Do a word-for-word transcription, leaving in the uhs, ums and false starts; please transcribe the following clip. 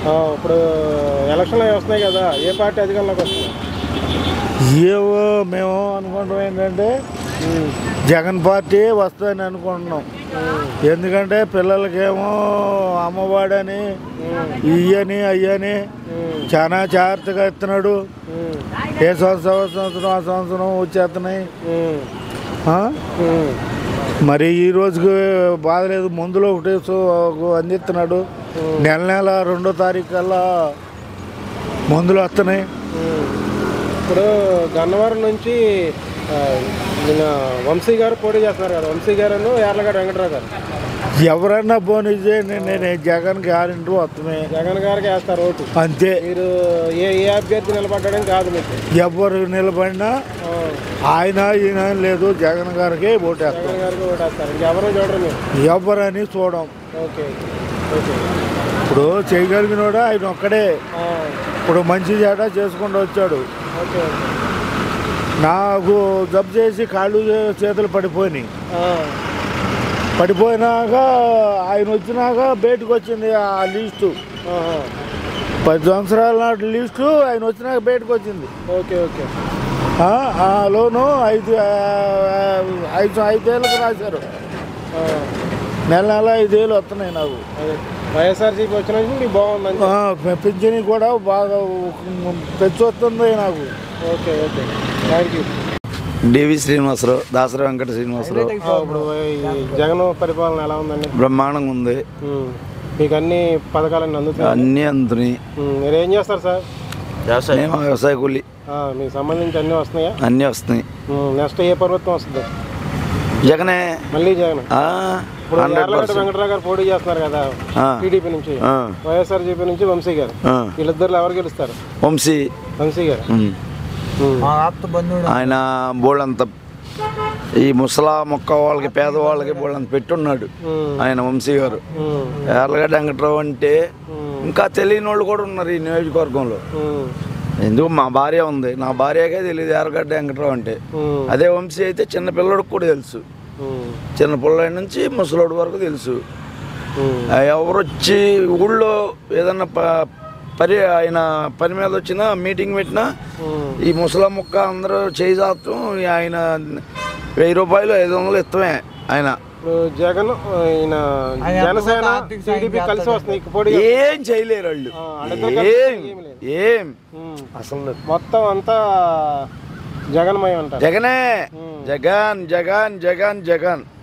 ఇప్పుడు ఎలక్షన్లు వస్తున్నాయి కదా, ఏ పార్టీ అధికారంలోకి వస్తుంది? ఏవో మేము అనుకుంటాం ఏంటంటే జగన్ పార్టీ వస్తుందని అనుకుంటున్నాం. ఎందుకంటే పిల్లలకేమో అమ్మవాడని ఇయ్యని అయ్యని చాలా జాగ్రత్తగా ఇస్తున్నాడు. ఏ సంవత్సరం సంవత్సరం ఆ సంవత్సరం వచ్చేస్తున్నాయి. మరి ఈ రోజుకి బాధలేదు, మందులు ఒకటి అందిస్తున్నాడు. నెల నెల రెండో తారీఖు కల్లా మందులు వస్తున్నాయి. ఇప్పుడు గన్నవరం నుంచి వంశీ గారు పోటీ చేస్తున్నారు కదా, వంశీ గారు యార్లగడ్డ వెంకటరావు గారు. ఎవరన్నా పోనీ చేయండి, నేను జగన్ గ్యారెంటీ వస్తామే. జగన్ గారికి వేస్తారు ఓటు అంతే. మీరు ఏ ఏ అభ్యర్థి నిలబడ్డం కాదు, మీకు ఎవరు నిలబడినా ఆయన ఈయన లేదు, జగన్ గారికి ఓటేస్తారు. జగన్ గారికి ఓటేస్తారు, ఇంకెవరు చూడరు మీరు? ఎవరని చూడం. Okay okay. ఇప్పుడు చేయగలిగినోడు ఆయన ఒక్కడే. ఇప్పుడు మంచి చేట చేసుకుంటూ వచ్చాడు. ఓకే. నాకు జబ్బు చేసి కాళ్ళు చేతులు పడిపోయినాయి. పడిపోయినాక ఆయన వచ్చినాక బయటకు వచ్చింది ఆ లిస్టు. పది సంవత్సరాల నాటి లిస్టు ఆయన వచ్చినాక బయటకు వచ్చింది. Okay okay. ఆ లోను ఐదు ఐదు ఐదేళ్ళకి రాశారు. నెల నెల ఐదేళ్ళు వస్తున్నాయి నాకు. వైఎస్ఆర్సీపీ వచ్చినాక మీకు బాగుంది, పింఛని కూడా బాగా తెచ్చి వస్తుంది నాకు. Okay okay, thank you. DV Srinivasarao, Dasari Venkata Srinivasarao. ఇప్పుడు జగన్ పరిపాలన ఎలా ఉందండి? బ్రహ్మాండంగా ఉంది. మీకు అన్ని పథకాలన్నీ అందుతాయి? అన్నీ అందుతున్నాయి. మీరు ఏం చేస్తారు సార్? వ్యవసాయం. వ్యవసాయ కూలి. మీకు సంబంధించి అన్నీ వస్తున్నాయా? అన్నీ వస్తున్నాయి. నెక్స్ట్ ఏ ప్రభుత్వం వస్తుంది? జగనే, మళ్ళీ జగన్. ఇప్పుడు యార్లగడ్డ వెంకటరావు గారు పోటీ చేస్తున్నారు కదా టీడీపీ నుంచి, వైఎస్ఆర్సీపీ నుంచి వంశీ గారు. వీళ్ళిద్దరు ఎవరు గెలుస్తారు? వంశీ. వంశీ గారు ఆయన బోళ్ళంత ఈ ముసలా మొక్క వాళ్ళకి పేదవాళ్ళకి బోళ్ళంత పెట్టున్నాడు ఆయన వంశీ గారు. యార్లగడ్డ వెంకటరావు అంటే ఇంకా తెలియని వాళ్ళు కూడా ఉన్నారు ఈ నియోజకవర్గంలో. ఎందుకు మా భార్య ఉంది, నా భార్యకే తెలియదు యార్లగడ్డ వెంకటరావు అంటే. అదే వంశీ అయితే చిన్న పిల్లడికి కూడా తెలుసు, చిన్న పిల్లడి నుంచి ముసలోడి వరకు తెలుసు. ఎవరు వచ్చి ఊళ్ళో ఏదన్నా పరి ఆయన పని మీద వచ్చినా మీటింగ్ పెట్టినా ఈ ముసలా ముక్క అందరూ చేయి చాచం ఆయన వెయ్యి రూపాయలు ఐదు వందలు ఇస్తామే ఆయన. జగన్ జనసేన టీడీపీ కలిసి వస్తుంది, ఏం చేయలేరు వాళ్ళు. ఏం ఏం అసలు మొత్తం అంతా జగన్మయం అంటారు. జగనే, జగన్ జగన్ జగన్ జగన్.